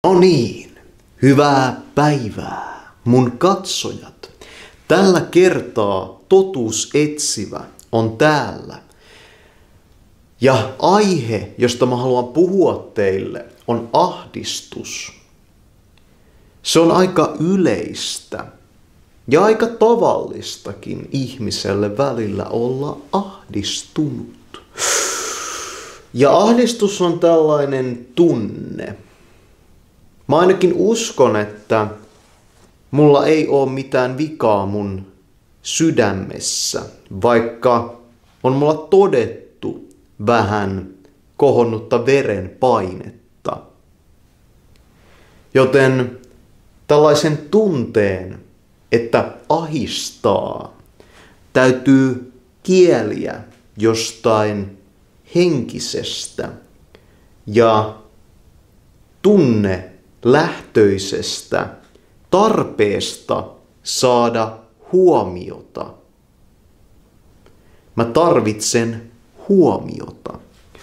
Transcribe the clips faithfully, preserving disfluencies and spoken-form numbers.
No niin, hyvää päivää mun katsojat. Tällä kertaa totuus etsivä on täällä. Ja aihe, josta mä haluan puhua teille, on ahdistus. Se on aika yleistä ja aika tavallistakin ihmiselle välillä olla ahdistunut. Ja ahdistus on tällainen tunne. Mä ainakin uskon, että mulla ei ole mitään vikaa mun sydämessä, vaikka on mulla todettu vähän kohonnutta verenpainetta. Joten tällaisen tunteen, että ahistaa, täytyy kieliä jostain henkisestä ja tunne lähtöisestä tarpeesta saada huomiota. Mä tarvitsen huomiota.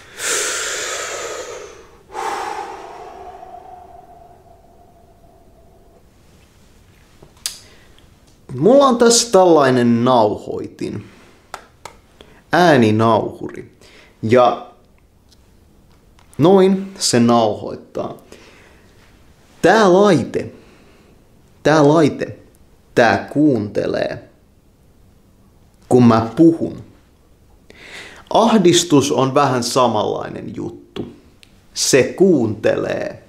Mulla on tässä tällainen nauhoitin, ääninauhuri, ja noin se nauhoittaa. Tää laite, tää laite, tää kuuntelee, kun mä puhun. Ahdistus on vähän samanlainen juttu. Se kuuntelee.